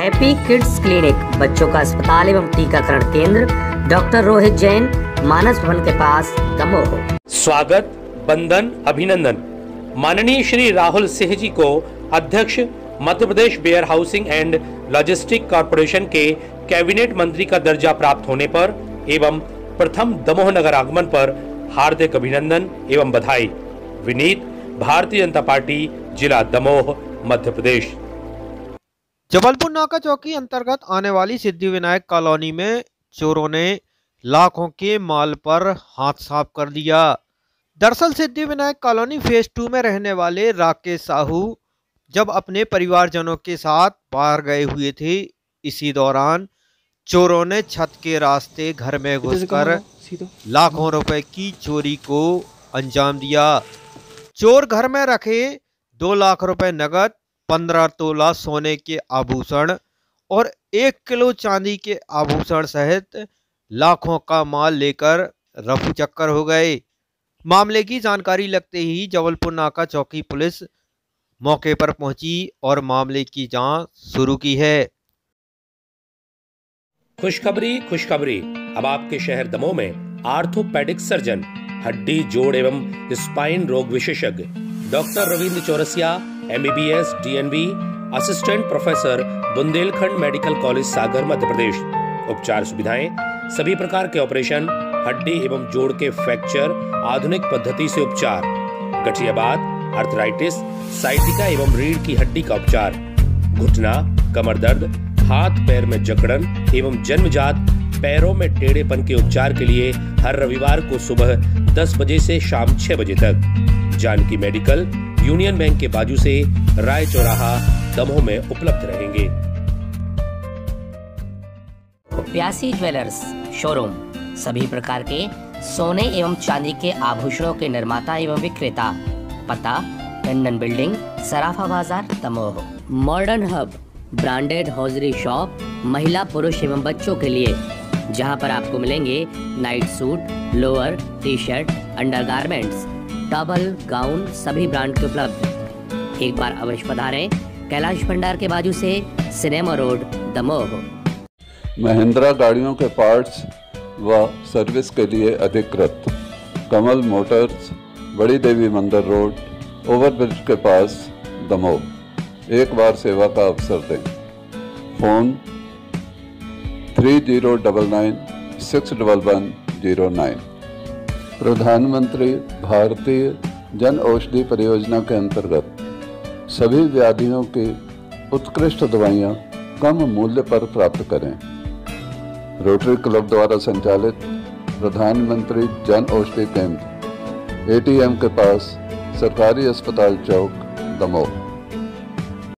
Happy kids clinic, बच्चों का अस्पताल एवं टीकाकरण केंद्र, डॉक्टर रोहित जैन, मानस भवन के पास, दमोह। स्वागत, बंधन, अभिनंदन। माननीय श्री राहुल सिंह जी को अध्यक्ष Madhya Pradesh warehousing and logistic corporation के कैबिनेट मंत्री का दर्जा प्राप्त होने पर एवं प्रथम दमोह नगर आगमन पर हार्दिक अभिनंदन एवं बधाई। विनीत, भारतीय जनता पार्टी, जिला दमोह, मध्य प्रदेश। जबलपुर नाका चौकी अंतर्गत आने वाली सिद्धिविनायक कॉलोनी में चोरों ने लाखों के माल पर हाथ साफ कर दिया। दरअसल सिद्धिविनायक कॉलोनी फेज 2 में रहने वाले राकेश साहू जब अपने परिवारजनों के साथ बाहर गए हुए थे, इसी दौरान चोरों ने छत के रास्ते घर में घुसकर लाखों रुपए की चोरी को अंजाम दिया। चोर घर में रखे 2 लाख रुपए नगद, 15 तोला सोने के आभूषण और 1 किलो चांदी के आभूषण सहित लाखों का माल लेकर रफू चक्कर हो गए। मामले की जानकारी लगते ही जबलपुर नाका चौकी पुलिस मौके पर पहुंची और मामले की जांच शुरू की है। खुशखबरी, अब आपके शहर दमोह में आर्थोपेडिक सर्जन, हड्डी, जोड़ एवं स्पाइन रोग विशेषज्ञ doctor Ravindra Chaurasia, MBBS, DNB, assistant professor, Bundelkhand medical college Sagar, Madhya Pradesh. उपचार सुविधाएं, सभी प्रकार के ऑपरेशन, हड्डी एवं जोड़ के फ्रैक्चर, आधुनिक पद्धति से उपचार, गठियाबात, आर्थराइटिस, साइटिका एवं रीढ़ की हड्डी का उपचार, घुटना, कमर दर्द, हाथ पैर में जकड़न एवं जन्मजात पैरों में टेढ़ेपन के उपचार के लिए हर रविवार को सुबह 10 बजे से शाम 6 बजे तक जानकी मेडिकल, यूनियन बैंक के बाजू से राय चौराहा, दमोह में उपलब्ध रहेंगे। प्यासी ज्वेलर्स शोरूम, सभी प्रकार के सोने एवं चांदी के आभूषणों के निर्माता एवं विक्रेता। पता, टंडन बिल्डिंग, सराफा बाजार, Damoh. Modern hub, branded hosiery shop, महिला, पुरुष एवं बच्चों के लिए, जहां पर आपको मिलेंगे night suit, lower, t-shirt, undergarments, towel, gown, सभी ब्रांड के उपलब्ध। एक बार अवश्य पधारें, कैलाश भंडार के बाजू से सिनेमा रोड, दमोह। महिंद्रा गाड़ियों के पार्ट्स व सर्विस के लिए अधिकृत कमल मोटर्स, बड़ी देवी मंदिर रोड, ओवरब्रिज के पास, दमोह। एक बार सेवा का अवसर दें। फोन 3099611109। प्रधानमंत्री भारतीय जन औषधि परियोजना के अंतर्गत सभी व्याधियों की उत्कृष्ट दवाइयाँ कम मूल्य पर प्राप्त करें। रोटरी क्लब द्वारा संचालित प्रधानमंत्री जन औषधि केंद्र, ATM के पास, सरकारी अस्पताल चौक, दमोह।